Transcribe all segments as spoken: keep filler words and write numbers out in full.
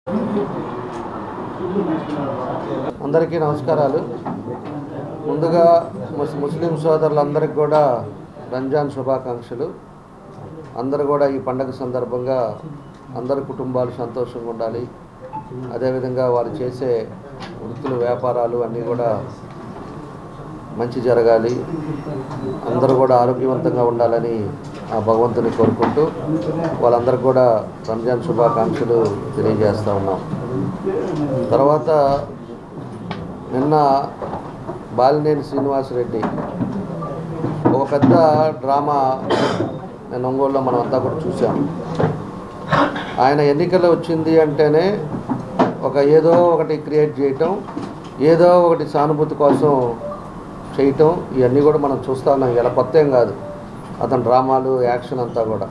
అందరికీ నమస్కారాలు. ముందుగా ముస్లిం సోదరులందరికీ కూడా రంజాన్ శుభాకాంక్షలు. అందరూ కూడా ఈ పండగ సందర్భంగా అందరి కుటుంబాలు సంతోషంగా ఉండాలి. అదేవిధంగా వారు చేసే వృత్తులు వ్యాపారాలు అన్నీ కూడా మంచి జరగాలి. అందరూ కూడా ఆరోగ్యవంతంగా ఉండాలని ఆ భగవంతుని కోరుకుంటూ వాళ్ళందరికీ కూడా రంజాన్ శుభాకాంక్షలు తెలియజేస్తూ ఉన్నాం. తర్వాత నిన్న బాలినేని శ్రీనివాసరెడ్డి ఒక పెద్ద డ్రామా నేను ఒంగోలులో మనం అంతా కూడా చూసాం. ఆయన ఎన్నికలు వచ్చింది అంటేనే ఒక ఏదో ఒకటి క్రియేట్ చేయటం, ఏదో ఒకటి సానుభూతి కోసం చేయటం, ఇవన్నీ కూడా మనం చూస్తూ ఉన్నాం. ఇలా కొత్త ఏం కాదు అతని డ్రామాలు, యాక్షన్ అంతా కూడా.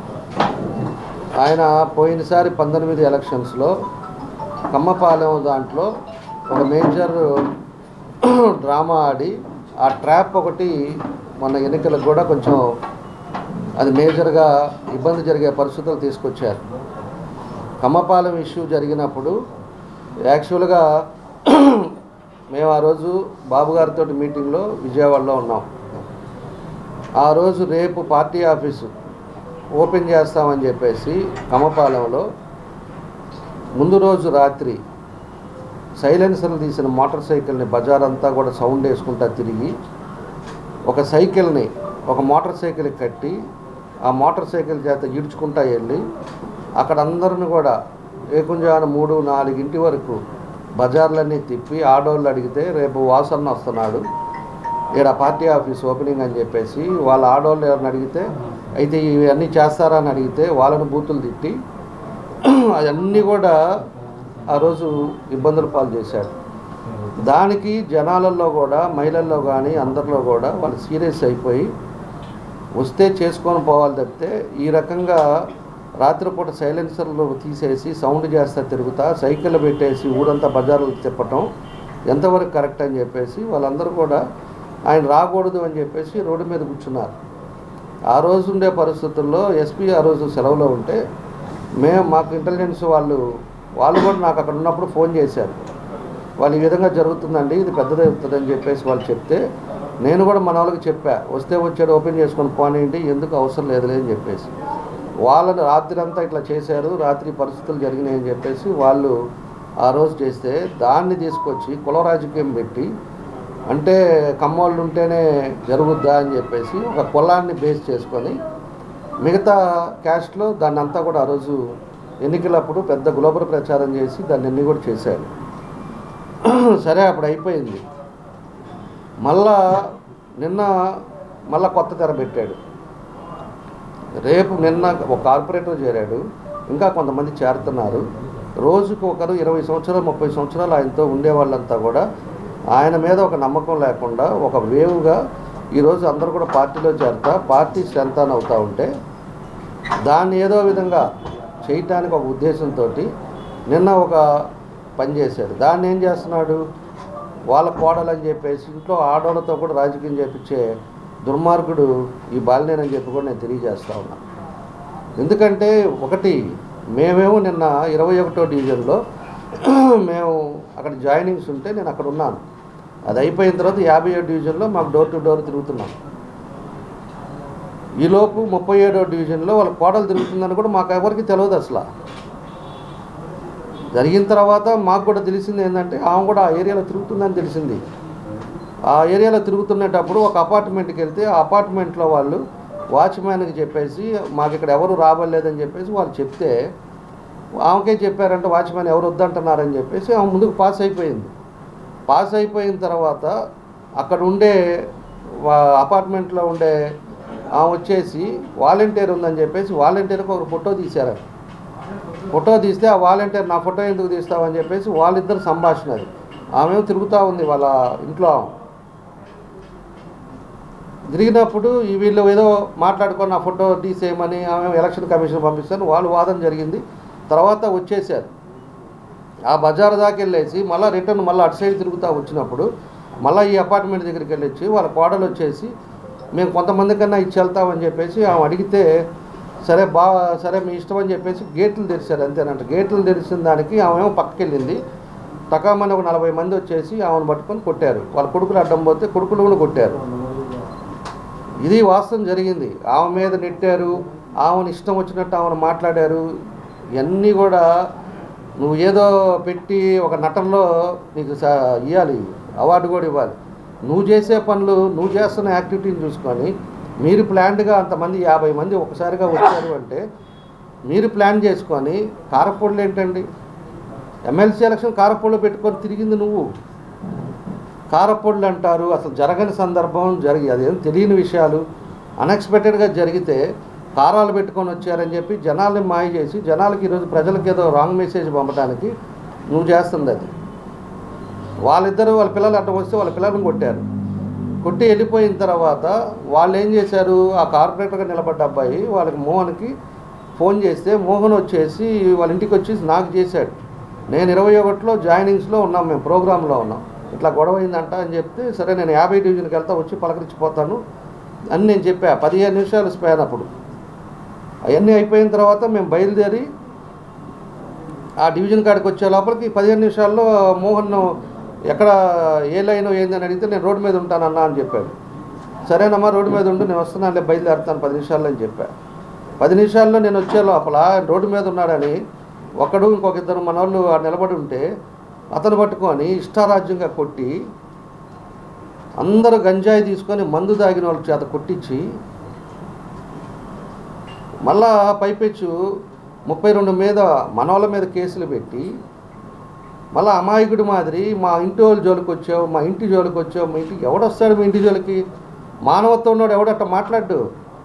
ఆయన పోయినసారి పంతొమ్మిది ఎలక్షన్స్లో కమ్మపాలెం దాంట్లో ఒక మేజర్ డ్రామా ఆడి ఆ ట్రాప్ ఒకటి మొన్న ఎన్నికలకు కూడా కొంచెం అది మేజర్గా ఇబ్బంది జరిగే పరిస్థితులు తీసుకొచ్చారు. కమ్మపాలెం ఇష్యూ జరిగినప్పుడు యాక్చువల్గా మేము ఆ రోజు బాబు గారితో మీటింగ్లో విజయవాడలో ఉన్నాం. ఆ రోజు రేపు పార్టీ ఆఫీసు ఓపెన్ చేస్తామని చెప్పేసి కమ్మపాలెంలో ముందు రోజు రాత్రి సైలెన్సర్లు తీసిన మోటార్ సైకిల్ని బజార్ అంతా కూడా సౌండ్ వేసుకుంటా తిరిగి ఒక సైకిల్ని ఒక మోటార్ సైకిల్కి కట్టి ఆ మోటార్ సైకిల్ చేత ఈడ్చుకుంటా వెళ్ళి అక్కడ అందరిని కూడా ఏకుంజాన మూడు నాలుగింటి వరకు బజార్లన్నీ తిప్పి ఆడోళ్ళు అడిగితే రేపు వాసన్న వస్తున్నాడు ఇక్కడ పార్టీ ఆఫీస్ ఓపెనింగ్ అని చెప్పేసి వాళ్ళ ఆడోళ్ళు ఎవరిని అడిగితే అయితే ఇవన్నీ చేస్తారా అని అడిగితే వాళ్ళని బూతులు తిట్టి అవన్నీ కూడా ఆ రోజు ఇబ్బందులు పాలు చేశాడు. దానికి జనాలలో కూడా మహిళల్లో కానీ అందరిలో కూడా వాళ్ళు సీరియస్ అయిపోయి వస్తే చేసుకొని పోవాలి తప్పితే ఈ రకంగా రాత్రిపూట సైలెన్సర్లు తీసేసి సౌండ్ చేస్తా తిరుగుతా సైకిల్ పెట్టేసి ఊరంతా బజార్లు తిప్పటం ఎంతవరకు కరెక్ట్ అని చెప్పేసి వాళ్ళందరూ కూడా ఆయన రాకూడదు అని చెప్పేసి రోడ్డు మీద కూర్చున్నారు. ఆ రోజు ఉండే పరిస్థితుల్లో ఎస్పీ ఆ రోజు సెలవులో ఉంటే మేము మాకు ఇంటెలిజెన్స్ వాళ్ళు వాళ్ళు కూడా నాకు అక్కడ ఉన్నప్పుడు ఫోన్ చేశారు. వాళ్ళు ఈ విధంగా జరుగుతుందండి, ఇది పెద్దదే అవుతుందని చెప్పేసి వాళ్ళు చెప్తే నేను కూడా మన వాళ్ళకి చెప్పా, వస్తే వచ్చాడు ఓపెన్ చేసుకొని పోనీయండి, ఎందుకు అవసరం లేదులే అని చెప్పేసి. వాళ్ళని రాత్రి అంతా ఇట్లా చేశారు, రాత్రి పరిస్థితులు జరిగినాయని చెప్పేసి వాళ్ళు ఆ రోజు చేస్తే దాన్ని తీసుకొచ్చి కుల రాజకీయం పెట్టి అంటే కమ్మోళ్ళు ఉంటేనే జరుగుద్దా అని చెప్పేసి ఒక కులాన్ని బేస్ చేసుకొని మిగతా క్యాస్ట్లో దాన్ని అంతా కూడా ఆ రోజు ఎన్నికలప్పుడు పెద్ద గ్లోబల్ ప్రచారం చేసి దాన్ని అన్నీ కూడా చేశాడు. సరే అప్పుడు అయిపోయింది. మళ్ళా నిన్న మళ్ళా కొత్త తెర పెట్టాడు. రేపు నిన్న ఒక కార్పొరేటర్ చేరాడు, ఇంకా కొంతమంది చేరుతున్నారు. రోజుకు ఒకరు ఇరవై సంవత్సరాలు ముప్పై సంవత్సరాలు ఆయనతో ఉండేవాళ్ళంతా కూడా ఆయన మీద ఒక నమ్మకం లేకుండా ఒక వేవుగా ఈరోజు అందరూ కూడా పార్టీలో చేరుతా పార్టీ స్ట్రెంత్ అని అవుతూ ఉంటే దాన్ని ఏదో విధంగా చేయటానికి ఒక ఉద్దేశంతో నిన్న ఒక పని చేశాడు. దాన్ని ఏం చేస్తున్నాడు, వాళ్ళ కోడలని చెప్పేసి ఇంట్లో ఆడవాళ్ళతో కూడా రాజకీయం చేపించే దుర్మార్గుడు ఈ బాలినేని అని చెప్పి కూడా నేను తెలియజేస్తా ఉన్నా. ఎందుకంటే ఒకటి మేమేమో నిన్న ఇరవై ఒకటో డివిజన్లో మేము అక్కడ జాయినింగ్స్ ఉంటే నేను అక్కడ ఉన్నాను. అది అయిపోయిన తర్వాత యాభై ఏడు డివిజన్లో మాకు డోర్ టు డోర్ తిరుగుతున్నాం. ఈలోపు ముప్పై ఏడో డివిజన్లో వాళ్ళ కోడలు తిరుగుతుందని కూడా మాకు ఎవరికి తెలియదు. అసలు జరిగిన తర్వాత మాకు కూడా తెలిసింది ఏంటంటే ఆమె కూడా ఆ ఏరియాలో తిరుగుతుందని తెలిసింది. ఆ ఏరియాలో తిరుగుతున్నప్పుడు ఒక అపార్ట్మెంట్కి వెళ్తే ఆ అపార్ట్మెంట్లో వాళ్ళు వాచ్మ్యాన్కి చెప్పేసి మాకు ఇక్కడ ఎవరు రాబడలేదని చెప్పేసి వాళ్ళు చెప్తే ఆమెకే చెప్పారంటే వాచ్మ్యాన్ ఎవరు వద్దంటున్నారని చెప్పేసి ఆమె ముందుకు పాస్ అయిపోయింది. పాస్ అయిపోయిన తర్వాత అక్కడ ఉండే అపార్ట్మెంట్లో ఉండే ఆమె వచ్చేసి వాలంటీర్ ఉందని చెప్పేసి వాలంటీర్కి ఒక ఫోటో తీశారు. ఫోటో తీస్తే ఆ వాలంటీర్ నా ఫోటో ఎందుకు తీస్తావని చెప్పేసి వాళ్ళిద్దరు సంభాషణ. అది ఆమె తిరుగుతూ ఉంది వాళ్ళ ఇంట్లో. తిరిగినప్పుడు వీళ్ళు ఏదో మాట్లాడుకొని నా ఫోటో తీసేయమని ఆమె ఎలక్షన్ కమిషన్ పంపిస్తాను వాళ్ళు వాదన జరిగింది. తర్వాత వచ్చేసారు. ఆ బజార్ దాకా వెళ్ళేసి మళ్ళీ రిటర్న్ మళ్ళీ అటు సైడ్ తిరుగుతూ వచ్చినప్పుడు మళ్ళీ ఈ అపార్ట్మెంట్ దగ్గరికి వెళ్ళొచ్చి వాళ్ళ కోడలు వచ్చేసి మేము కొంతమంది కన్నా ఇచ్చి వెళ్తామని చెప్పేసి ఆమె అడిగితే సరే బా సరే మీ ఇష్టం అని చెప్పేసి గేట్లు తెరిచారు అంతేనంట. గేట్లు తెరిచిన దానికి ఆమె పక్కకి వెళ్ళింది. టకామని ఒక నలభై మంది వచ్చేసి ఆమెను పట్టుకొని కొట్టారు. వాళ్ళ కొడుకులు అడ్డం పోతే కొడుకులు కూడా కొట్టారు. ఇది వాస్తవం జరిగింది. ఆమె మీద నెట్టారు, ఆమెను ఇష్టం వచ్చినట్టు ఆమెను మాట్లాడారు. ఇవన్నీ కూడా నువ్వు ఏదో పెట్టి ఒక నటనలో నీకు ఇవ్వాలి, అవార్డు కూడా ఇవ్వాలి. నువ్వు చేసే పనులు, నువ్వు చేస్తున్న యాక్టివిటీని చూసుకొని మీరు ప్లాన్డ్గా అంతమంది యాభై మంది ఒకసారిగా వచ్చారు అంటే మీరు ప్లాన్ చేసుకొని కారపొడులు ఏంటండి? ఎమ్మెల్సీ ఎలక్షన్ కారపొడులు పెట్టుకొని తిరిగింది నువ్వు. కారపొడులు అంటారు, అసలు జరగని సందర్భం జరిగి అదేం తెలియని విషయాలు అన్ఎక్స్పెక్టెడ్గా జరిగితే కారాలు పెట్టుకొని వచ్చారని చెప్పి జనాల్ని మాయ చేసి జనాలకి ఈరోజు ప్రజలకు ఏదో రాంగ్ మెసేజ్ పంపడానికి నువ్వు చేస్తుంది అది. వాళ్ళిద్దరూ వాళ్ళ పిల్లలు అడ్డం వస్తే వాళ్ళ పిల్లలను కొట్టారు. కొట్టి వెళ్ళిపోయిన తర్వాత వాళ్ళు ఏం చేశారు, ఆ కార్పొరేటర్గా నిలబడ్డ అబ్బాయి వాళ్ళకి మోహన్కి ఫోన్ చేస్తే మోహన్ వచ్చేసి వాళ్ళ ఇంటికి వచ్చి నాకు చేశాడు. నేను ఇరవై ఒకటిలో జాయినింగ్స్లో ఉన్నాం, మేము ప్రోగ్రాంలో ఉన్నాం, ఇట్లా గొడవ అయిందంట అని చెప్తే సరే నేను యాభై డివిజన్కి వెళ్తా, వచ్చి పలకరించిపోతాను అని నేను చెప్పా. పదిహేను నిమిషాలు స్పాన్ అప్పుడు. అవన్నీ అయిపోయిన తర్వాత మేము బయలుదేరి ఆ డివిజన్ కాడికి వచ్చే లోపలికి పదిహేను నిమిషాల్లో మోహన్ ఎక్కడ ఏ లైన్ ఏందని అడిగితే నేను రోడ్డు మీద ఉంటానన్నా అని చెప్పాడు. సరేనమ్మా రోడ్డు మీద ఉండు, నేను వస్తున్నాను, బయలుదేరుతాను పది నిమిషాల్లో అని చెప్పా. పది నిమిషాల్లో నేను వచ్చే లోపల రోడ్డు మీద ఉన్నాడని ఒకడు ఇంకొక ఇద్దరు మన వాళ్ళు నిలబడి ఉంటే అతను పట్టుకొని ఇష్టారాజ్యంగా కొట్టి అందరూ గంజాయి తీసుకొని మందు తాగిన వాళ్ళ చేత కొట్టించి మళ్ళా పైపెచ్చు ముప్పై రెండు మీద మనోళ్ళ మీద కేసులు పెట్టి మళ్ళీ అమాయకుడి మాదిరి మా ఇంటి వాళ్ళ జోలికి వచ్చావు, మా ఇంటి జోలికి వచ్చావు, మా ఇంటికి ఎవడొస్తాడు మీ ఇంటి జోలికి? మానవత్వం ఉన్నాడు ఎవడట్ట మాట్లాడు?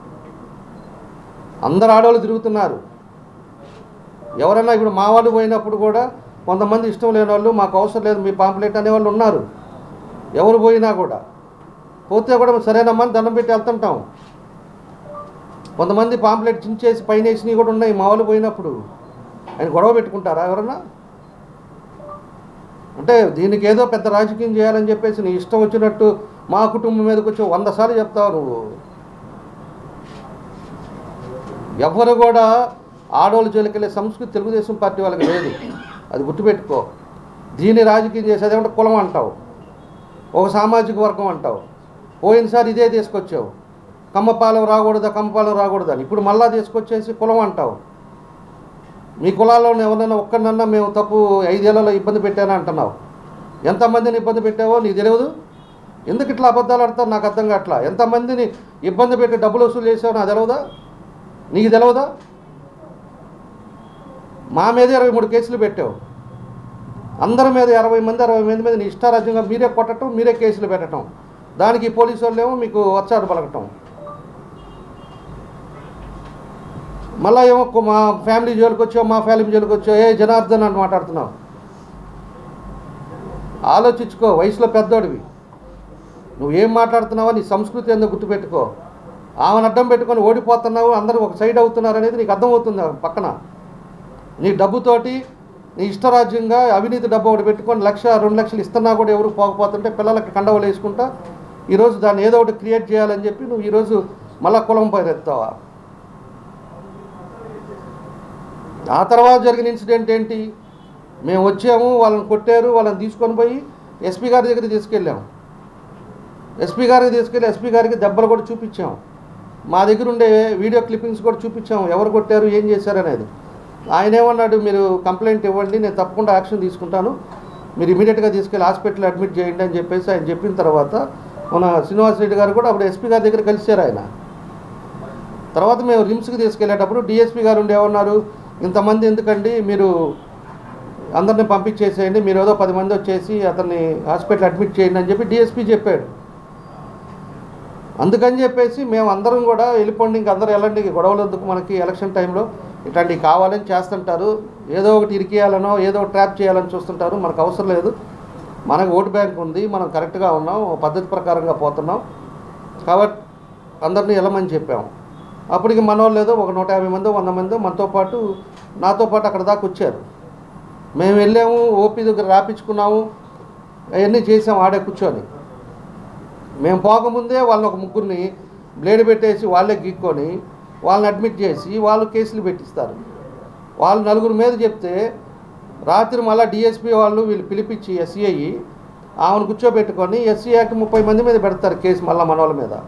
అందరు ఆడవాళ్ళు తిరుగుతున్నారు. ఎవరైనా ఇప్పుడు మా వాళ్ళు పోయినప్పుడు కూడా కొంతమంది ఇష్టం లేని వాళ్ళు మాకు అవసరం లేదు మీ పాంప్లెట్ అనేవాళ్ళు ఉన్నారు. ఎవరు పోయినా కూడా పోతే కూడా సరేనమ్మా దండం పెట్టి వెళ్తుంటాం. కొంతమంది పాంప్లెట్ చించేసి పైన వేసినవి కూడా ఉన్నాయి మా వాళ్ళు పోయినప్పుడు. ఆయన గొడవ పెట్టుకుంటారా ఎవరన్నా? అంటే దీనికి ఏదో పెద్ద రాజకీయం చేయాలని చెప్పేసి నీ ఇష్టం వచ్చినట్టు మా కుటుంబం మీదకి వచ్చి వంద సార్లు చెప్తావు నువ్వు. ఎవరు కూడా ఆడవాళ్ళు జోలికెళ్ళే సంస్కృతి తెలుగుదేశం పార్టీ వాళ్ళకి లేదు, అది గుర్తుపెట్టుకో. దీన్ని రాజకీయం చేసేది ఏమంటే కులం అంటావు, ఒక సామాజిక వర్గం అంటావు. పోయినసారి ఇదే తీసుకొచ్చావు, కమ్మపాలెం రాకూడదా కమ్మపాలెం రాకూడదా అని. ఇప్పుడు మళ్ళా తీసుకొచ్చేసి కులం అంటావు. మీ కులాల్లో ఎవరైనా ఒక్కడినన్నా మేము తప్పు ఐదేళ్లలో ఇబ్బంది పెట్టానా అంటున్నావు. ఎంతమందిని ఇబ్బంది పెట్టావో నీకు తెలియదు. ఎందుకు ఇట్లా అబద్ధాలు ఆడతావు నాకు అర్థం కావట్లా. ఎంతమందిని ఇబ్బంది పెట్టి డబ్బులు వసూలు చేసావు నాకు తెలియదా? నీకు తెలియదా? మా మీద ఇరవై మూడు కేసులు పెట్టావు, అందరి మీద అరవై మంది అరవై మంది మీద నీ ఇష్టారాజ్యంగా మీరే కొట్టడం, మీరే కేసులు పెట్టడం. దానికి పోలీసు వాళ్ళు ఏమో మీకు వచ్చారు పలకటం. మళ్ళీ ఏమో మా ఫ్యామిలీ జోలికి వచ్చావు, మా ఫ్యామిలీ జోలికి వచ్చావు, ఏ జనార్దన్ అని మాట్లాడుతున్నావు. ఆలోచించుకో, వయసులో పెద్దోడివి, నువ్వేం మాట్లాడుతున్నావో నీ సంస్కృతి ఎందుకు గుర్తుపెట్టుకో. ఆమెను అడ్డం పెట్టుకొని ఓడిపోతున్నావు, అందరూ ఒక సైడ్ అవుతున్నారు అనేది నీకు అర్థమవుతుంది. పక్కన నీ డబ్బుతోటి నీ ఇష్టరాజ్యంగా అవినీతి డబ్బు ఒకటి పెట్టుకొని లక్ష రెండు లక్షలు ఇస్తున్నా కూడా ఎవరు పోకపోతుంటే పిల్లలకి కండవలు వేసుకుంటా ఈరోజు దాన్ని ఏదో ఒకటి క్రియేట్ చేయాలని చెప్పి నువ్వు ఈరోజు మళ్ళా కులం పైన ఎత్తావా. ఆ తర్వాత జరిగిన ఇన్సిడెంట్ ఏంటి? మేము వచ్చాము, వాళ్ళని కొట్టారు, వాళ్ళని తీసుకొని పోయి ఎస్పీ గారి దగ్గరికి తీసుకెళ్ళాము. ఎస్పీ గారికి తీసుకెళ్ళి ఎస్పీ గారికి దెబ్బలు కూడా చూపించాము. మా దగ్గర ఉండే వీడియో క్లిప్పింగ్స్ కూడా చూపించాము, ఎవరు కొట్టారు ఏం చేశారు అనేది. ఆయన ఏమన్నాడు, మీరు కంప్లైంట్ ఇవ్వండి, నేను తప్పకుండా యాక్షన్ తీసుకుంటాను, మీరు ఇమీడియట్గా తీసుకెళ్ళి హాస్పిటల్ అడ్మిట్ చేయండి అని చెప్పేసి ఆయన చెప్పిన తర్వాత మన శ్రీనివాస్ రెడ్డి గారు కూడా అప్పుడు ఎస్పీ గారి దగ్గర కలిశారు. ఆయన తర్వాత మేము రిమ్స్కి తీసుకెళ్ళేటప్పుడు డిఎస్పీ గారు ఉండి ఏమన్నారు, ఇంతమంది ఎందుకండి, మీరు అందరిని పంపించేసేయండి, మీరు ఏదో పది మంది వచ్చేసి అతన్ని హాస్పిటల్ అడ్మిట్ చేయండి అని చెప్పి డిఎస్పీ చెప్పాడు. అందుకని చెప్పేసి మేము అందరం కూడా వెళ్ళిపోండి, ఇంక అందరూ వెళ్ళండి, గొడవలు ఎందుకు మనకి ఎలక్షన్ టైంలో, ఇట్లాంటివి కావాలని చేస్తుంటారు, ఏదో ఒకటి ఇరికేయాలనో ఏదో ఒకటి ట్రాప్ చేయాలని చూస్తుంటారు, మనకు అవసరం లేదు, మనకు ఓటు బ్యాంక్ ఉంది, మనం కరెక్ట్గా ఉన్నాం, పద్ధతి ప్రకారంగా పోతున్నాం కాబట్టి అందరినీ వెళ్ళమని చెప్పాము. అప్పటికి మన వాళ్ళు ఏదో ఒక నూట యాభై మంది వంద మంది మనతో పాటు నాతో పాటు అక్కడ దాకా వచ్చారు. మేము వెళ్ళాము, ఓపీ దగ్గర రాపించుకున్నాము, అవన్నీ చేసాము ఆడే కూర్చొని. మేము పోకముందే వాళ్ళని ఒక ముగ్గురిని బ్లేడ్ పెట్టేసి వాళ్ళే గీక్కొని వాళ్ళని అడ్మిట్ చేసి వాళ్ళు కేసులు పెట్టిస్తారు. వాళ్ళు నలుగురు మీద చెప్తే రాత్రి మళ్ళీ డిఎస్పీ వాళ్ళు వీళ్ళు పిలిపించి ఎస్సీఐ ఆమెను కూర్చోబెట్టుకొని ఎస్సీ యాక్ట్ ముప్పై మంది మీద పెడతారు కేసు. మళ్ళీ మన వాళ్ళ మీద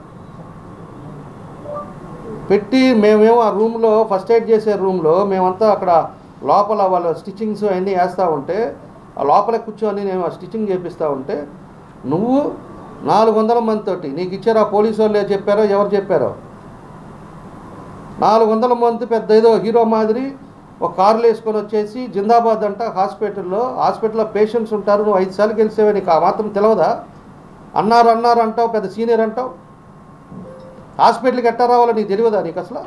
పెట్టి మేమేమో ఆ రూమ్లో ఫస్ట్ ఎయిడ్ చేసే రూమ్లో మేమంతా అక్కడ లోపల వాళ్ళు స్టిచ్చింగ్స్ అవన్నీ వేస్తూ ఉంటే ఆ లోపల కూర్చొని నేను ఆ స్టిచ్చింగ్ చేపిస్తూ ఉంటే నువ్వు నాలుగు వందల మందితోటి నీకు ఇచ్చారా పోలీసు వాళ్ళు చెప్పారో ఎవరు చెప్పారో నాలుగు వందల మంది పెద్ద ఏదో హీరో మాదిరి ఒక కార్లు వేసుకొని వచ్చేసి జిందాబాద్ అంట హాస్పిటల్లో హాస్పిటల్లో పేషెంట్స్ ఉంటారు, నువ్వు ఐదు సార్లు గెలిచేవే, నీకు ఆ మాత్రం తెలియదా? అన్నారు అన్నారు అంటావు, పెద్ద సీనియర్ అంటావు. హాస్పిటల్కి ఎట్టా రావాలో నీకు తెలియదా? నీకు అసలు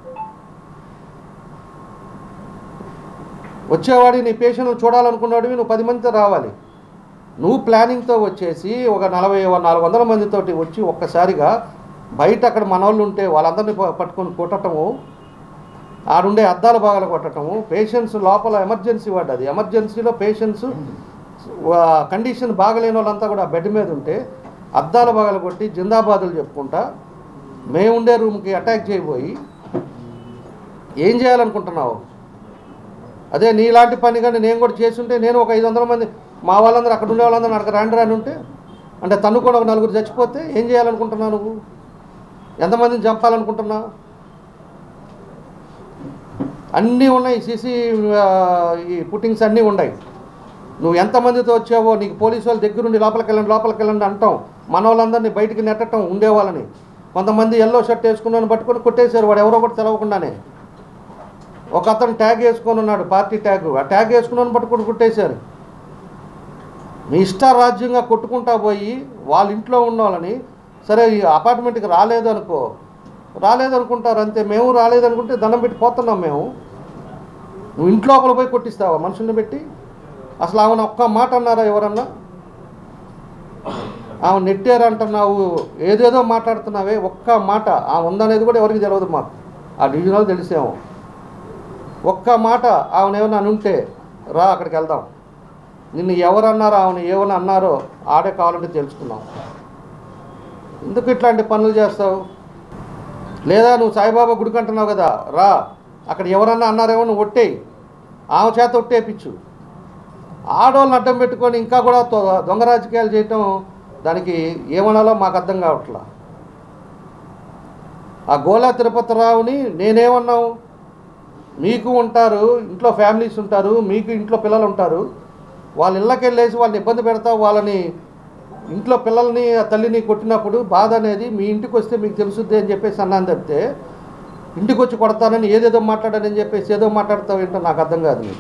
వచ్చేవాడివి నీ పేషెంట్లు చూడాలనుకున్నాడివి నువ్వు పది మందితో రావాలి. నువ్వు ప్లానింగ్తో వచ్చేసి ఒక నలభై నాలుగు వందల మందితోటి వచ్చి ఒక్కసారిగా బయట అక్కడ మన వాళ్ళు ఉంటే వాళ్ళందరినీ పట్టుకొని కొట్టటము, ఆడుండే అద్దాల భాగాలు కొట్టటము, పేషెంట్స్ లోపల ఎమర్జెన్సీ వార్డు, అది ఎమర్జెన్సీలో పేషెంట్స్ కండిషన్ బాగలేని వాళ్ళంతా కూడా బెడ్ మీద ఉంటే అద్దాల భాగాలు కొట్టి జిందాబాదులు చెప్పుకుంటా మేముండే రూమ్కి అటాక్ చేయబోయి ఏం చేయాలనుకుంటున్నావు? అదే నీలాంటి పని కానీ నేను కూడా చేస్తుంటే నేను ఒక ఐదు వందల మంది మా వాళ్ళందరూ అక్కడ ఉండే వాళ్ళందరూ అక్కడ రాండి రాని ఉంటే అంటే తను కూడా ఒక నలుగురు చచ్చిపోతే ఏం చేయాలనుకుంటున్నావు? నువ్వు ఎంతమందిని చంపాలనుకుంటున్నా? అన్నీ ఉన్నాయి, సీసీ ఈ పుట్టింగ్స్ అన్నీ ఉన్నాయి. నువ్వు ఎంతమందితో వచ్చావో నీకు పోలీసు వాళ్ళు దగ్గరుండి లోపలికి వెళ్ళండి లోపలికి వెళ్ళండి అంటాం, మన వాళ్ళందరినీ బయటికి నెట్టడం ఉండేవాళ్ళని. కొంతమంది ఎల్లో షర్ట్ వేసుకున్నాను పట్టుకొని కొట్టేశారు, వాడు ఎవరో కూడా తెలవకుండానే. ఒక అతను ట్యాగ్ వేసుకొని ఉన్నాడు, పార్టీ ట్యాగ్, ఆ ట్యాగ్ వేసుకున్నాను పట్టుకొని కొట్టేశారు. మీ ఇష్టారాజ్యంగా కొట్టుకుంటా పోయి వాళ్ళ ఇంట్లో ఉన్న వాళ్ళని, సరే ఈ అపార్ట్మెంట్కి రాలేదు అనుకో, రాలేదు అనుకుంటారు అంతే. మేము రాలేదు అనుకుంటే దండం పెట్టి పోతున్నాం మేము. నువ్వు ఇంట్లోపల పోయి కొట్టిస్తావా మనుషుల్ని పెట్టి? అసలు ఆమెను ఒక్క మాట అన్నారా ఎవరన్నా? ఆమె నెట్టారంటున్నావు, ఏదేదో మాట్లాడుతున్నావే, ఒక్క మాట ఆమె ఉందనేది కూడా ఎవరికి తెలియదు. మాకు ఆ డివిజన్లో తెలిసేమో. ఒక్క మాట ఆమెను ఏమన్నా ఉంటే రా అక్కడికి వెళ్దాం, నిన్ను ఎవరన్నారో ఆమెను ఏమన్నా అన్నారో ఆడే కావాలంటే తెలుసుకున్నాం. ఎందుకు ఇట్లాంటి పనులు చేస్తావు? లేదా నువ్వు సాయిబాబా గుడికి అంటున్నావు కదా, రా అక్కడ ఎవరన్నా అన్నారేమో నువ్వు ఒట్టేయి, ఆమె చేత ఒట్టేపించు. ఆడవాళ్ళని అడ్డం పెట్టుకొని ఇంకా కూడా దొంగ రాజకీయాలు చేయటం, దానికి ఏమనాలో మాకు అర్థం కావట్లా. ఆ గోలా తిరుపతిరావుని నేనేమన్నావు? మీకు ఉంటారు ఇంట్లో ఫ్యామిలీస్ ఉంటారు, మీకు ఇంట్లో పిల్లలు ఉంటారు, వాళ్ళ ఇళ్ళకి వెళ్ళేసి వాళ్ళని ఇబ్బంది పెడతావు, వాళ్ళని ఇంట్లో పిల్లల్ని తల్లిని కొట్టినప్పుడు బాధ అనేది మీ ఇంటికి వస్తే మీకు తెలుసుద్ది అని చెప్పేసి అన్నాను తప్పితే ఇంటికి వచ్చి కొడతానని ఏదేదో మాట్లాడానని చెప్పేసి ఏదో మాట్లాడతావు ఏంటో నాకు అర్థం కాదు. నీకు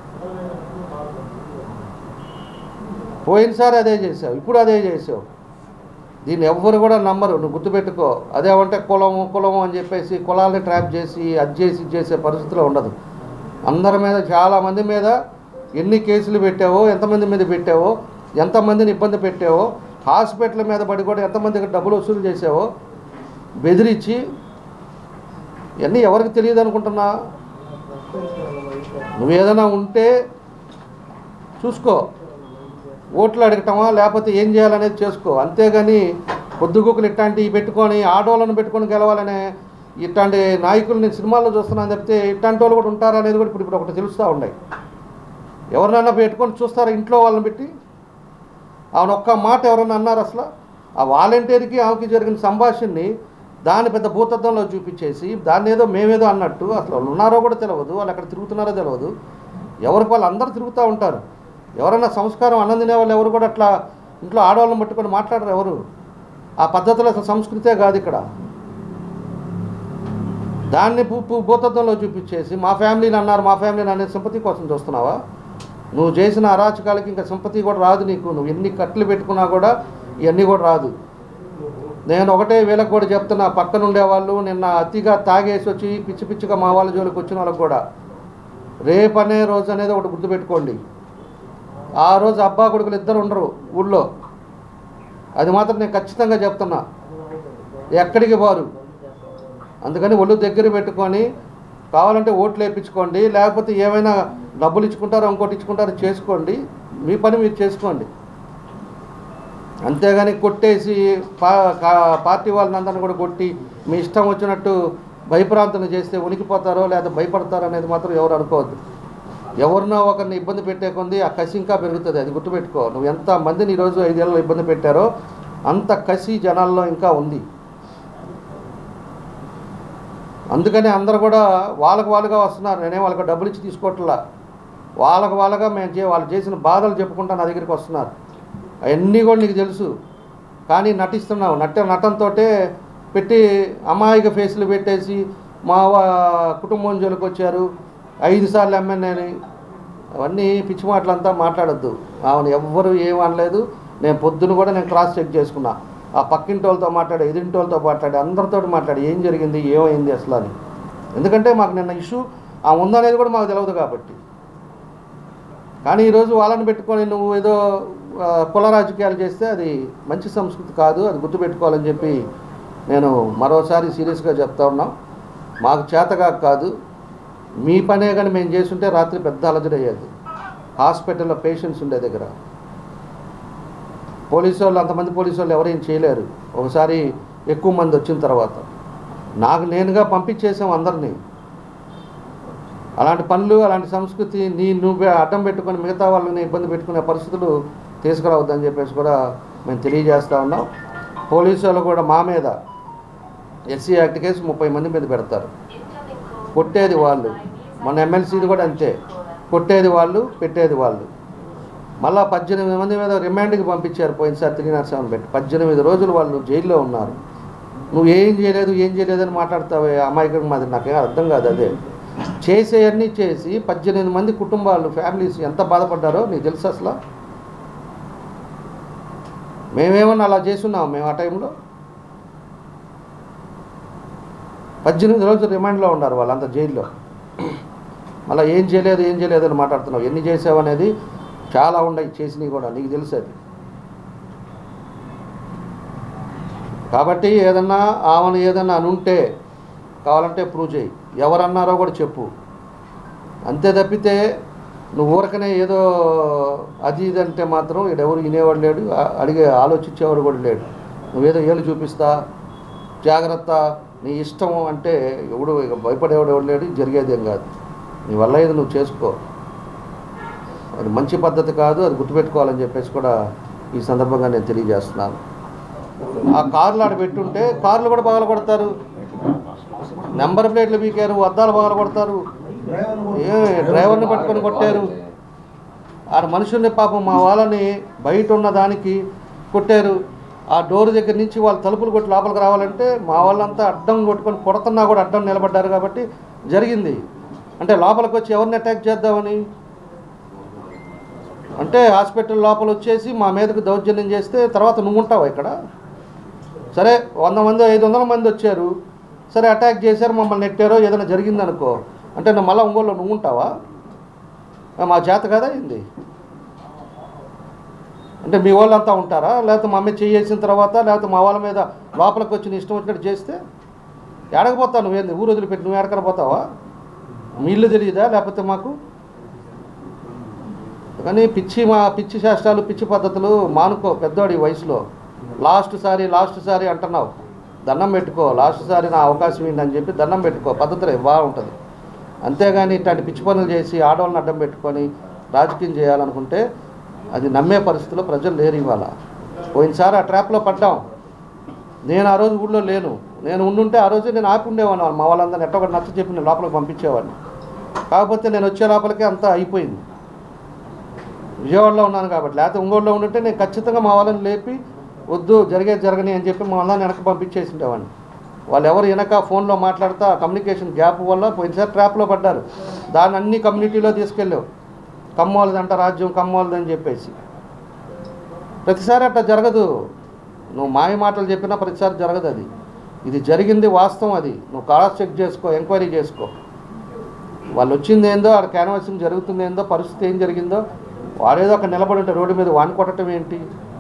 పోయినసారి అదే చేసావు, ఇప్పుడు అదే చేసావు. దీన్ని ఎవ్వరు కూడా నమ్మరు, నువ్వు గుర్తుపెట్టుకో. అదేమంటే కులము కులము అని చెప్పేసి కులాలని ట్రాప్ చేసి అది చేసి చేసే పరిస్థితిలో ఉండదు. అందరి మీద చాలామంది మీద ఎన్ని కేసులు పెట్టావో, ఎంతమంది మీద పెట్టావో, ఎంతమందిని ఇబ్బంది పెట్టావో, హాస్పిటల్ మీద పడి కూడా ఎంతమందికి డబ్బులు వసూలు చేసావో, బెదిరించి, ఇవన్నీ ఎవరికి తెలియదు అనుకుంటున్నా? నువ్వు ఏదైనా ఉంటే చూసుకో, ఓట్లు అడగటమా లేకపోతే ఏం చేయాలనేది చేసుకో. అంతేగాని పొద్దుగుకులు ఇట్లాంటివి పెట్టుకొని ఆడవాళ్ళను పెట్టుకొని గెలవాలనే ఇట్లాంటి నాయకులు నేను సినిమాల్లో చూస్తున్నాను తప్పితే ఇట్లాంటి వాళ్ళు కూడా ఉంటారనేది కూడా ఇప్పుడు ఇప్పుడు ఒకటి తెలుస్తూ ఉన్నాయి. ఎవరినైనా పెట్టుకొని చూస్తారా ఇంట్లో వాళ్ళని పెట్టి? ఆమెను ఒక్క మాట ఎవరన్నా అన్నారు అసలు? ఆ వాలంటీర్కి ఆమెకి జరిగిన సంభాషణని దాన్ని పెద్ద భూతత్వంలో చూపించేసి దాన్ని ఏదో మేమేదో అన్నట్టు, అసలు వాళ్ళు ఉన్నారో కూడా తెలియదు, వాళ్ళు ఎక్కడ తిరుగుతున్నారో తెలియదు. ఎవరికి వాళ్ళు అందరూ తిరుగుతూ ఉంటారు. ఎవరైనా సంస్కారం అన్నం తినే వాళ్ళు ఎవరు కూడా అట్లా ఇంట్లో ఆడవాళ్ళని పట్టుకొని మాట్లాడరు ఎవరు. ఆ పద్ధతిలో అసలు సంస్కృతే కాదు ఇక్కడ. దాన్ని భూతత్వంలో చూపించేసి మా ఫ్యామిలీని అన్నారు మా ఫ్యామిలీని అనే సింపతి కోసం చూస్తున్నావా? నువ్వు చేసిన అరాచకాలకి ఇంకా సింపతి కూడా రాదు నీకు. నువ్వు ఎన్ని కట్లు పెట్టుకున్నా కూడా ఇవన్నీ కూడా రాదు. నేను ఒకటే వీళ్ళకి కూడా చెప్తున్నా, పక్కన ఉండేవాళ్ళు నిన్న అతిగా తాగేసి వచ్చి పిచ్చి పిచ్చిగా మా వాళ్ళ జోలికి వచ్చిన వాళ్ళకి కూడా రేపు అనే రోజు అనేది ఒకటి గుర్తుపెట్టుకోండి. ఆ రోజు అబ్బా కొడుకులు ఇద్దరు ఉండరు ఊళ్ళో, అది మాత్రం నేను ఖచ్చితంగా చెప్తున్నా. ఎక్కడికి పోరు. అందుకని ఒళ్ళు దగ్గర పెట్టుకొని కావాలంటే ఓట్లు వేయించుకోండి, లేకపోతే ఏమైనా డబ్బులు ఇచ్చుకుంటారో ఇంకోటి ఇచ్చుకుంటారో చేసుకోండి, మీ పని మీరు చేసుకోండి. అంతేగాని కొట్టేసి పా పార్టీ వాళ్ళని అందరిని కూడా కొట్టి మీ ఇష్టం వచ్చినట్టు భయప్రాంతం చేస్తే ఉనికిపోతారో లేదా భయపడతారో అనేది మాత్రం ఎవరు అనుకోవద్దు. ఎవరినో ఒకరిని ఇబ్బంది పెట్టే కొంది ఆ కసి ఇంకా పెరుగుతుంది. అది గుర్తుపెట్టుకో. నువ్వు ఎంత మందిని ఈరోజు ఐదేళ్ళలో ఇబ్బంది పెట్టారో అంత కసి జనాల్లో ఇంకా ఉంది. అందుకని అందరూ కూడా వాళ్ళకు వాళ్ళుగా వస్తున్నారు. నేనే వాళ్ళకి డబ్బులు ఇచ్చి తీసుకోవట్లా. వాళ్ళకు వాళ్ళగా మేము చే వాళ్ళు చేసిన బాధలు చెప్పుకుంటా నా దగ్గరికి వస్తున్నారు. అవన్నీ కూడా నీకు తెలుసు. కానీ నటిస్తున్నావు. నట నటనతో పెట్టి అమాయక ఫేసులు పెట్టేసి మా కుటుంబం జోలికి వచ్చారు, ఐదు సార్లు ఎమ్మెల్యేని, అవన్నీ పిచ్చి మాటలంతా మాట్లాడద్దు. ఆమెను ఎవ్వరూ ఏమనలేదు. నేను పొద్దున కూడా నేను క్రాస్ చెక్ చేసుకున్నా. ఆ పక్కింటి వాళ్ళతో మాట్లాడి, ఎదురింటి వాళ్ళతో మాట్లాడి, అందరితో మాట్లాడి ఏం జరిగింది, ఏమైంది అసలు అని. ఎందుకంటే మాకు నిన్న ఇష్యూ ఆ ఉందనేది కూడా మాకు తెలియదు కాబట్టి. కానీ ఈరోజు వాళ్ళని పెట్టుకొని నువ్వు ఏదో కుల రాజకీయాలు చేస్తే అది మంచి సంస్కృతి కాదు. అది గుర్తుపెట్టుకోవాలని చెప్పి నేను మరోసారి సీరియస్గా చెప్తా ఉన్నాం. మాకు చేతగా కాదు, మీ పనే కానీ మేము చేస్తుంటే రాత్రి పెద్ద అలజడి అయ్యేది. హాస్పిటల్లో పేషెంట్స్ ఉండే దగ్గర పోలీసు వాళ్ళు, అంతమంది పోలీసు వాళ్ళు ఎవరేం చేయలేరు. ఒకసారి ఎక్కువ మంది వచ్చిన తర్వాత నాకు నేనుగా పంపించేసాం అందరినీ. అలాంటి పనులు, అలాంటి సంస్కృతి నీ నువ్వే అడ్డం పెట్టుకొని మిగతా వాళ్ళని ఇబ్బంది పెట్టుకునే పరిస్థితులు తీసుకురావద్దని చెప్పేసి కూడా మేము తెలియజేస్తూ ఉన్నాం. పోలీసు వాళ్ళు కూడా మా మీద ఎస్సీ యాక్ట్ కేసు ముప్పై మంది మీద పెడతారు. కొట్టేది వాళ్ళు. మన ఎమ్మెల్సీది కూడా అంతే. కొట్టేది వాళ్ళు, పెట్టేది వాళ్ళు. మళ్ళీ పద్దెనిమిది మంది మీద రిమాండ్కి పంపించారు పోయినసారి త్రీ నాట్ సెవెన్ పెట్టి. పద్దెనిమిది రోజులు వాళ్ళు జైల్లో ఉన్నారు. నువ్వు ఏం చేయలేదు ఏం చేయలేదని మాట్లాడతావే అమాయకం మాది. నాకేం అర్థం కాదు. అదే చేసేవన్నీ చేసి పద్దెనిమిది మంది కుటుంబాలు, ఫ్యామిలీస్ ఎంత బాధపడ్డారో నీకు తెలుసు అసలు. మేమేమన్నా అలా చేస్తున్నాం మేము ఆ టైంలో? పద్దెనిమిది రోజులు రిమాండ్లో ఉన్నారు వాళ్ళంతా జైల్లో. మళ్ళీ ఏం చేయలేదు ఏం చేయలేదు అని మాట్లాడుతున్నావు. ఎన్ని చేసావు అనేది చాలా ఉన్నాయి చేసినవి కూడా, నీకు తెలుసు అది. కాబట్టి ఏదన్నా ఆమెను ఏదన్నా అనుంటే కావాలంటే ప్రూవ్ చేయి. ఎవరన్నారో కూడా చెప్పు. అంతే తప్పితే నువ్వు ఊరకనే ఏదో అది ఇది అంటే మాత్రం ఈడెవరు వినేవాడు లేడు, అడిగే ఆలోచించేవాడు కూడా లేడు. నువ్వేదో ఏళ్ళు చూపిస్తా, జాగ్రత్త, నీ ఇష్టం అంటే ఎవడు ఇక భయపడేవాడు ఎవడు లేడు. జరిగేదేం కాదు. నీ వల్ల ఏదో నువ్వు చేసుకో. అది మంచి పద్ధతి కాదు. అది గుర్తుపెట్టుకోవాలని చెప్పేసి కూడా ఈ సందర్భంగా నేను తెలియజేస్తున్నాను. ఆ కార్లు ఆడ పెట్టుంటే కార్లు కూడా పగల కొడతారు, నెంబర్ ప్లేట్లు పీకారు, అద్దాలు పగల కొడతారు, ఏ డ్రైవర్ని పట్టుకొని కొట్టారు. ఆ మనుషుల్ని పాపం మా వాళ్ళని బయట ఉన్న దానికి కొట్టారు. ఆ డోర్ దగ్గర నుంచి వాళ్ళు తలుపులు కొట్టి లోపలికి రావాలంటే మా వాళ్ళంతా అడ్డం కొట్టుకొని కొడుతున్నా కూడా అడ్డం నిలబడ్డారు కాబట్టి జరిగింది. అంటే లోపలికి వచ్చి ఎవరిని అటాక్ చేద్దామని అంటే హాస్పిటల్ లోపల వచ్చేసి మా మీదకు దౌర్జన్యం చేస్తే తర్వాత నువ్వు ఉంటావా ఇక్కడ? సరే వంద మంది ఐదు వందల మంది వచ్చారు, సరే అటాక్ చేశారు, మమ్మల్ని నెట్టారో ఏదైనా జరిగిందనుకో అంటే నువ్వు మళ్ళీ ఒంగోలులో నువ్వు ఉంటావా? మా చేత కదా అయింది అంటే మీ వాళ్ళంతా ఉంటారా? లేకపోతే మా మీద చేసిన తర్వాత లేకపోతే మా వాళ్ళ మీద లోపలికి వచ్చి నీ ఇష్టం వచ్చినట్టు చేస్తే ఎడకపోతావు? నువ్వేంది ఊరు వదిలిపెట్టి నువ్వు ఎడకన పోతావా? మీ ఇల్లు తెలియదా లేకపోతే మాకు? కానీ పిచ్చి మా పిచ్చి శాస్త్రాలు, పిచ్చి పద్ధతులు మానుకో. పెద్దవాడి వయసులో లాస్ట్ సారి లాస్ట్ సారి అంటున్నావు, దండం పెట్టుకో. లాస్ట్ సారి నా అవకాశం ఏంటని చెప్పి దండం పెట్టుకో. పద్ధతులే బాగుంటుంది. అంతేగాని ఇట్లాంటి పిచ్చి పనులు చేసి ఆడవాళ్ళని అడ్డం పెట్టుకొని రాజకీయం చేయాలనుకుంటే అది నమ్మే పరిస్థితిలో ప్రజలు లేరు ఇవాళ. పోయినసారి ఆ ట్రాప్లో పడ్డాం. నేను ఆ రోజు ఊళ్ళో లేను. నేను ఉండుంటే ఆ రోజు నేను ఆపి ఉండేవాడిని. మా వాళ్ళందరినీ ఎట్టో ఒకటి నచ్చ చెప్పి నేను లోపలికి పంపించేవాడిని. కాకపోతే నేను వచ్చే లోపలికే అంతా అయిపోయింది. విజయవాడలో ఉన్నాను కాబట్టి. లేకపోతే ఒంగోలులో ఉండుంటే నేను ఖచ్చితంగా మా వాళ్ళని లేపి వద్దు జరిగేది జరగని అని చెప్పి మా వాళ్ళని వెనక పంపించేసి ఉండేవాడిని. వాళ్ళు ఎవరు వెనక ఫోన్లో మాట్లాడుతూ కమ్యూనికేషన్ గ్యాప్ వల్ల పోయినసారి ట్రాప్లో పడ్డారు. దాన్ని అన్ని కమ్యూనిటీలో తీసుకెళ్ళావు. కమ్మోళ్ళదంట రాజ్యం, కమ్మోళ్ళదని చెప్పేసి. ప్రతిసారి అట్లా జరగదు. నువ్వు మాయ మాటలు చెప్పినా ప్రతిసారి జరగదు. అది ఇది జరిగింది వాస్తవం. అది నువ్వు క్రాస్ చెక్ చేసుకో, ఎంక్వైరీ చేసుకో. వాళ్ళు వచ్చింది ఏందో, అక్కడ క్యాన్వాసింగ్ జరుగుతుంది ఏందో, పరిస్థితి ఏం జరిగిందో. వాడేదో అక్కడ నిలబడి ఉంటే రోడ్డు మీద వాడిని కొట్టడం ఏంటి?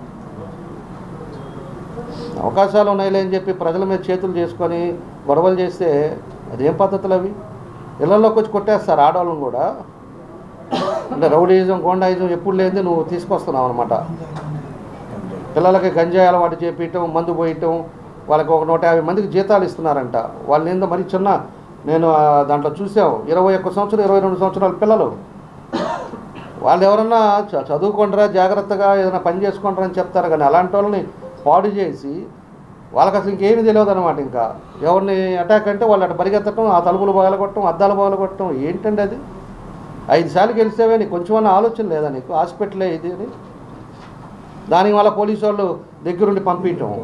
అవకాశాలు ఉన్నాయిలే అని చెప్పి ప్రజల మీద చేతులు చేసుకొని గొడవలు చేస్తే అదేం పద్ధతులు అవి? ఇళ్లలోకి వచ్చి కొట్టేస్తారు ఆడవాళ్ళని కూడా. అంటే రౌడీయిజం, గోండాయిజం ఎప్పుడు లేనిది నువ్వు తీసుకొస్తున్నావు అనమాట. పిల్లలకి గంజాయి అలవాటు చేపించటం, మందు పోయటం, వాళ్ళకి ఒక నూట యాభై మందికి జీతాలు ఇస్తున్నారంట. వాళ్ళని ఏందో మరి చిన్న నేను దాంట్లో చూసాం, ఇరవై ఒక్క సంవత్సరం ఇరవై రెండు సంవత్సరాల పిల్లలు. వాళ్ళు ఎవరన్నా చదువుకుంటారా, జాగ్రత్తగా ఏదైనా పని చేసుకుంటారా అని చెప్తారు, కానీ అలాంటి వాళ్ళని పాడు చేసి వాళ్ళకి అసలు ఇంకేమీ తెలియదు అనమాట. ఇంకా ఎవరిని అటాక్ అంటే వాళ్ళు అటు పరిగెత్తడం, ఆ తలుపులు పగలగొట్టడం, అద్దాలు పగలగొట్టడం. ఏంటండి అది? ఐదు సార్లు గెలిచేవే, నీకు కొంచెం అన్న ఆలోచన లేదా నీకు? హాస్పిటలే ఇది అని దానికి వల్ల పోలీసు వాళ్ళు దగ్గరుండి పంపించటం,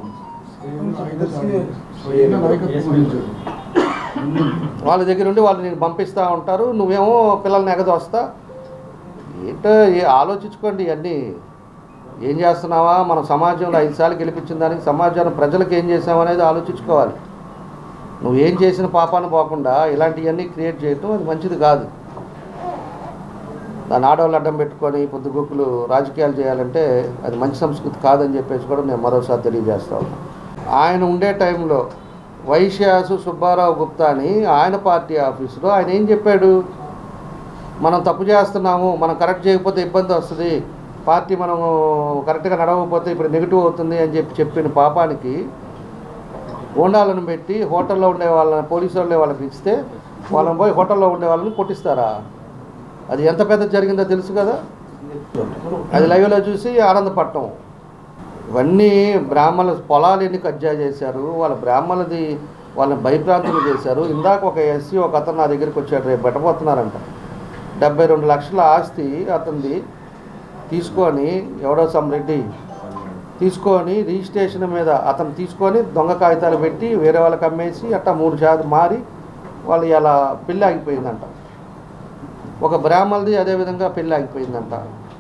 వాళ్ళ దగ్గర ఉండి వాళ్ళు నేను పంపిస్తూ ఉంటారు, నువ్వేమో పిల్లల్ని ఎగదోస్తా. ఏంటో ఆలోచించుకోండి. ఇవన్నీ ఏం చేస్తున్నావా? మనం సమాజంలో ఐదు సార్లు గెలిపించిన దానికి సమాజాన్ని ప్రజలకు ఏం చేసామనేది ఆలోచించుకోవాలి. నువ్వేం చేసిన పాపాన్ని పోకుండా ఇలాంటివన్నీ క్రియేట్ చేయటం అది మంచిది కాదు. దాన్ని ఆడవాళ్ళు అడ్డం పెట్టుకొని పొద్దుగొక్కులు రాజకీయాలు చేయాలంటే అది మంచి సంస్కృతి కాదని చెప్పేసి కూడా నేను మరోసారి తెలియజేస్తాను. ఆయన ఉండే టైంలో వైశ్యాసు సుబ్బారావు గుప్తా అని ఆయన పార్టీ ఆఫీసులో ఆయన ఏం చెప్పాడు? మనం తప్పు చేస్తున్నాము, మనం కరెక్ట్ చేయకపోతే ఇబ్బంది వస్తుంది, పార్టీ మనం కరెక్ట్గా నడవకపోతే ఇప్పుడు నెగిటివ్ అవుతుంది అని చెప్పి చెప్పిన పాపానికి గోండాలను పెట్టి హోటల్లో ఉండే వాళ్ళని పోలీసు వాళ్ళే వాళ్ళకి ఇస్తే వాళ్ళని పోయి హోటల్లో ఉండే వాళ్ళని కొట్టిస్తారా? అది ఎంత పెద్ద జరిగిందో తెలుసు కదా. అది లైవ్లో చూసి ఆనందపడటం. ఇవన్నీ బ్రాహ్మణుల పొలాలు ఎన్ని కబ్జా చేశారు, వాళ్ళ బ్రాహ్మణులది వాళ్ళని భయప్రాంతులు చేశారు. ఇందాక ఒక ఎస్సీ ఒక అతను నా దగ్గరికి వచ్చాడు, రేపు పెట్టబోతున్నారంట. డెబ్బై రెండు లక్షల ఆస్తి అతనిది తీసుకొని ఎవడో సమ్రెడ్డి తీసుకొని రిజిస్ట్రేషన్ మీద అతను తీసుకొని దొంగ కాగితాలు పెట్టి వేరే వాళ్ళకి అమ్మేసి అట్టా మూడు శాతం మారి వాళ్ళు ఇలా పెళ్ళి ఆగిపోయిందంట. ఒక బ్రాహ్మణులది అదేవిధంగా పెళ్ళి ఆగిపోయిందంట.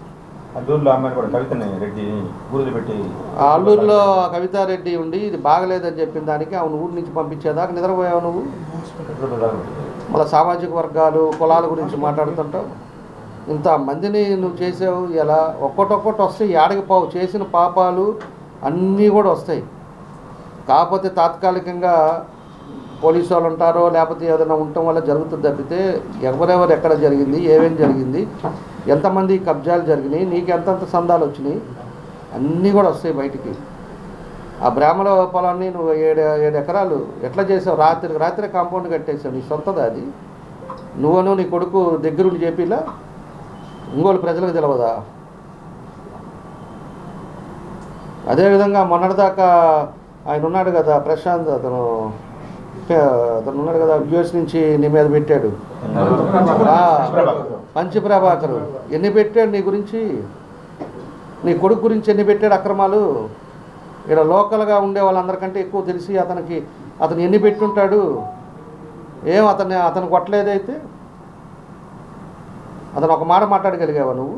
అల్లూరులో కవితారెడ్డి ఉండి ఇది బాగలేదని చెప్పిన దానికి అవును ఊరి నుంచి పంపించేదాకా నిద్రపోయావు నువ్వు. మళ్ళీ సామాజిక వర్గాలు కులాల గురించి మాట్లాడుతుంటావు. ఇంతమందిని నువ్వు చేసావు. ఇలా ఒక్కొక్కటి వస్తాయి, ఏడకి పోవు. చేసిన పాపాలు అన్నీ కూడా వస్తాయి. కాకపోతే తాత్కాలికంగా పోలీసు వాళ్ళు ఉంటారో లేకపోతే ఏదైనా ఉండటం వల్ల జరుగుతుంది తప్పితే ఎవరెవరు ఎక్కడ జరిగింది, ఏమేం జరిగింది, ఎంతమంది కబ్జాలు జరిగినాయి, నీకు ఎంతంత సందాలు వచ్చినాయి అన్నీ కూడా వస్తాయి బయటికి. ఆ బ్రాహ్మణ పొలాన్ని నువ్వు ఏడు ఏడు ఎకరాలు ఎట్లా చేసావు? రాత్రికి రాత్రి కాంపౌండ్ కట్టేసావు. నీ సొంతదా అది? నువ్వును నీ కొడుకు దగ్గరుండి చెప్పిలా ఇంకోళ్ళు ప్రజలకు తెలియదా? అదేవిధంగా మొన్నటిదాకా ఆయన ఉన్నాడు కదా ప్రశాంత్, అతను అతను ఉన్నాడు కదా యుఎస్ నుంచి నీ మీద పెట్టాడు పంచి ప్రభాకరు. ఎన్ని పెట్టాడు నీ గురించి, నీ కొడుకు గురించి ఎన్ని పెట్టాడు అక్రమాలు? ఇక్కడ లోకల్గా ఉండే వాళ్ళందరికంటే ఎక్కువ తెలిసి అతనికి అతను ఎన్ని పెట్టుంటాడు. ఏం అతన్ని అతను కొట్టలేదైతే అతను ఒక మాట మాట్లాడగలిగావా నువ్వు?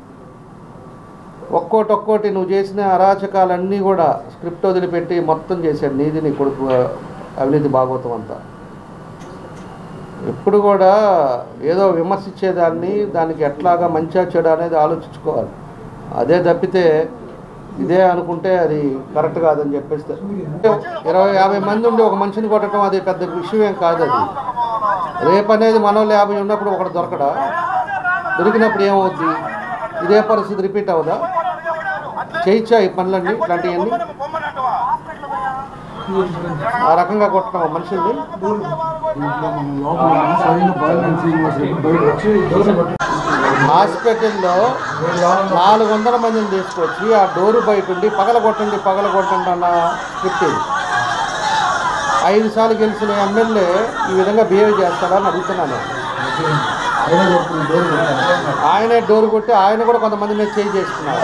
ఒక్కోటి ఒక్కోటి నువ్వు చేసిన అరాచకాలన్నీ కూడా స్క్రిప్ట్ వదిలిపెట్టి మొత్తం చేశాడు నీది నీ కొడుకు అవినీతి భాగవతం అంతా. ఎప్పుడు కూడా ఏదో విమర్శించేదాన్ని దానికి ఎట్లాగా మంచిగా చెడు అనేది ఆలోచించుకోవాలి. అదే తప్పితే ఇదే అనుకుంటే అది కరెక్ట్ కాదని చెప్పేస్తే ఇరవై యాభై మంది ఉండి ఒక మనిషిని కొట్టడం అది పెద్ద విషయం ఏం కాదు. అది రేపు అనేది మనోళ్ళు యాభై ఉన్నప్పుడు ఒకటి దొరకడా? దొరికినప్పుడు ఏమవుద్ది? ఇదే పరిస్థితి రిపీట్ అవుదా? చేయించా ఈ పనులన్నీ ఇట్లాంటివన్నీ ఆ రకంగా కొట్టడం మనుషుల్ని. హాస్పిటల్లో నాలుగు వందల మందిని తీసుకొచ్చి ఆ డోరు బయట ఉండి పగల కొట్టండి పగల కొట్టండి అన్న స్క్రిప్ట్ ఇది. ఐదు సార్లు గెలిచిన ఎమ్మెల్యే ఈ విధంగా బిహేవ్ చేస్తాడని అడుగుతున్నాను. ఆయనే డోరు కొట్టి ఆయన కూడా కొంతమంది మీద చేంజ్ చేస్తున్నారు.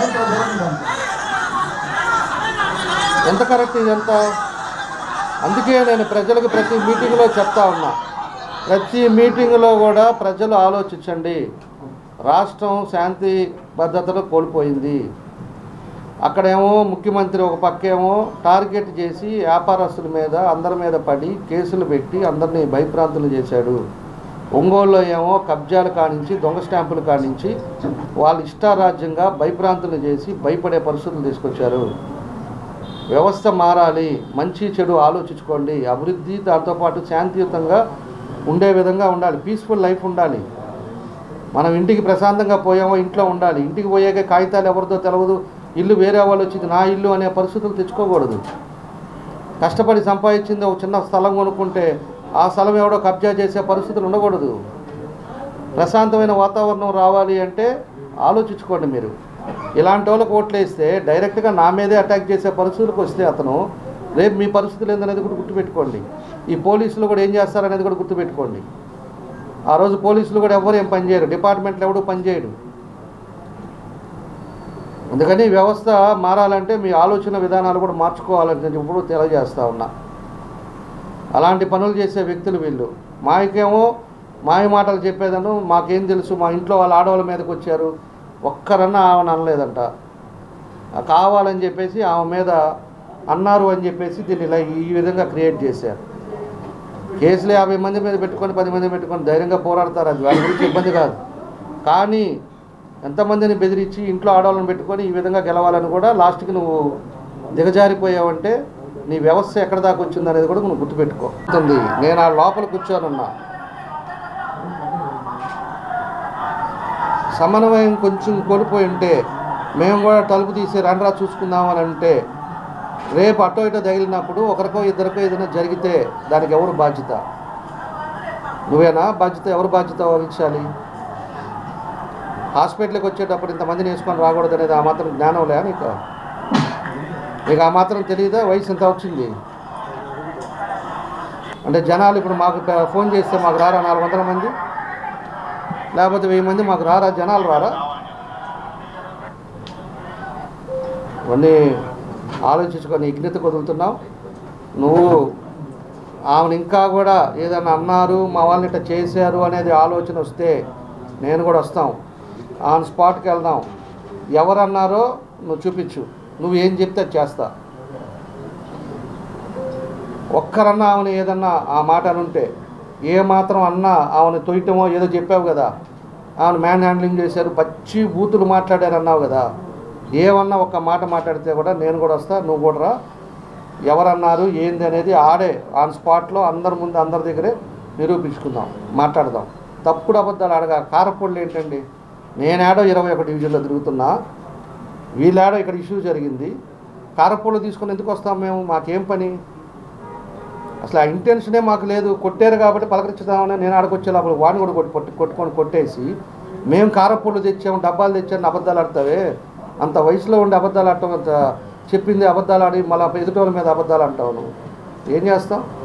ఎంత కరెక్ట్ ఇదంతా? అందుకే నేను ప్రజలకు ప్రతి మీటింగ్లో చెప్తా ఉన్నా, ప్రతి మీటింగ్లో కూడా ప్రజలు ఆలోచించండి. రాష్ట్రం శాంతి భద్రతలు కోల్పోయింది. అక్కడేమో ముఖ్యమంత్రి ఒక పక్కేమో టార్గెట్ చేసి వ్యాపారస్తుల మీద అందరి మీద పడి కేసులు పెట్టి అందరినీ భయప్రాంతులు చేశాడు. ఒంగోలులో ఏమో కబ్జాలు కానించి దొంగ స్టాంపులు కానించి వాళ్ళు ఇష్టారాజ్యంగా భయప్రాంతులు చేసి భయపడే పరిస్థితులు తీసుకొచ్చారు. వ్యవస్థ మారాలి, మంచి చెడు ఆలోచించుకోండి. అభివృద్ధి దాంతోపాటు శాంతియుతంగా ఉండే విధంగా ఉండాలి, పీస్ఫుల్ లైఫ్ ఉండాలి. మనం ఇంటికి ప్రశాంతంగా పోయామో ఇంట్లో ఉండాలి. ఇంటికి పోయాక కాగితాలు ఎవరితో తెలవదు, ఇల్లు వేరే వాళ్ళు వచ్చింది నా ఇల్లు అనే పరిస్థితులు తెచ్చుకోకూడదు. కష్టపడి సంపాదించింది ఒక చిన్న స్థలం కొనుక్కుంటే ఆ స్థలం ఎవడో కబ్జా చేసే పరిస్థితులు ఉండకూడదు. ప్రశాంతమైన వాతావరణం రావాలి అంటే ఆలోచించుకోండి. మీరు ఇలాంటి వాళ్ళకి ఓట్లు వేస్తే డైరెక్ట్గా నా మీదే అటాక్ చేసే పరిస్థితులకు వస్తే అతను రేపు మీ పరిస్థితులు ఏందనేది కూడా గుర్తుపెట్టుకోండి. ఈ పోలీసులు కూడా ఏం చేస్తారనేది కూడా గుర్తుపెట్టుకోండి. ఆ రోజు పోలీసులు కూడా ఎవరు ఏం పనిచేయరు, డిపార్ట్మెంట్లో ఎవడు పనిచేయడు. అందుకని వ్యవస్థ మారాలంటే మీ ఆలోచన విధానాలు కూడా మార్చుకోవాలని నేను ఇప్పుడు తెలియజేస్తూ ఉన్నా. అలాంటి పనులు చేసే వ్యక్తులు వీళ్ళు. మాకేమో మాయ మాటలు చెప్పేదను, మాకేం తెలుసు, మా ఇంట్లో వాళ్ళ ఆడవాళ్ళ మీదకి వచ్చారు, ఒక్కరన్నా ఆమెను అనలేదంట. కావాలని చెప్పేసి ఆమె మీద అన్నారు అని చెప్పేసి దీన్ని ఇలా ఈ విధంగా క్రియేట్ చేశారు. కేసులు యాభై మంది మీద పెట్టుకొని పది మంది పెట్టుకొని ధైర్యంగా పోరాడతారు, అది వాళ్ళ గురించి ఇబ్బంది కాదు. కానీ ఎంతమందిని బెదిరించి ఇంట్లో ఆడవాళ్ళని పెట్టుకొని ఈ విధంగా గెలవాలని కూడా లాస్ట్కి నువ్వు దిగజారిపోయావంటే నీ వ్యవస్థ ఎక్కడ దాకా వచ్చింది అనేది కూడా నువ్వు గుర్తుపెట్టుకో. నేను ఆ లోపల కూర్చోనున్నా. సమన్వయం కొంచెం కోల్పోయి ఉంటే మేము కూడా తలుపు తీసి రండ్రా చూసుకుందామని అంటే రేపు అటో ఇటో తగిలినప్పుడు ఒకరికో ఇద్దరికో ఏదైనా జరిగితే దానికి ఎవరు బాధ్యత? నువ్వేనా బాధ్యత? ఎవరు బాధ్యత వహించాలి? హాస్పిటల్కి వచ్చేటప్పుడు ఇంతమందిని వేసుకొని రాకూడదు అనేది ఆ మాత్రం జ్ఞానం లే నీకు? నీకు ఆ మాత్రం తెలియదా? వయసు ఎంత వచ్చింది అంటే జనాలు ఇప్పుడు మాకు ఫోన్ చేస్తే మాకు రారా నాలుగు వందల మంది, లేకపోతే వెయ్యి మంది మాకు రారా? జనాలు రారా? ఇవన్నీ ఆలోచించుకొని ఇగ్నత వదులుతున్నావు నువ్వు. ఆమెను ఇంకా కూడా ఏదైనా అన్నారు, మా వాళ్ళని ఇట్లా చేశారు అనేది ఆలోచన వస్తే నేను కూడా వస్తాం, ఆన్ స్పాట్కి వెళ్దాం. ఎవరన్నారో నువ్వు చూపించు, నువ్వు ఏం చెప్తే చేస్తా. ఒక్కరన్నా ఆమెను ఏదన్నా ఆ మాట అనుంటే, ఏ మాత్రం అన్నా ఆమెను తొయ్యటమో ఏదో చెప్పావు కదా, ఆమెను మ్యాన్ హ్యాండ్లింగ్ చేశారు, పచ్చి బూతులు మాట్లాడారు అన్నావు కదా, ఏమన్నా ఒక్క మాట మాట్లాడితే కూడా నేను కూడా వస్తా, నువ్వు కూడా రా. ఎవరన్నారు ఏంది అనేది ఆడే ఆన్ స్పాట్లో అందరి ముందు అందరి దగ్గరే నిరూపించుకుందాం, మాట్లాడదాం. తప్పుడు అబద్ధాలు అడగా. కారపొళ్ళు ఏంటండి? నేనేడో ఇరవై ఒక డివిజన్లో తిరుగుతున్నా, వీళ్ళేడో ఇక్కడ ఇష్యూ జరిగింది, కారపొళ్ళు తీసుకొని ఎందుకు వస్తాం మేము? మాకేం పని? అసలు ఆ ఇంటెన్షనే మాకు లేదు. కొట్టారు కాబట్టి పలకరించుదామని నేను ఆడకొచ్చే లోపల వాడిని కూడా కొట్టి కొట్టి కొట్టుకొని కొట్టేసి మేము కారపొళ్ళు తెచ్చాము, డబ్బాలు తెచ్చామని అబద్ధాలు ఆడతావే? అంత వయసులో ఉండి అబద్ధాలు ఆడటం, అంత చెప్పింది అబద్ధాలు ఆడి మళ్ళీ ఎదుటి వాళ్ళ మీద అబద్ధాలు అంటావు నువ్వు. ఏం చేస్తావు?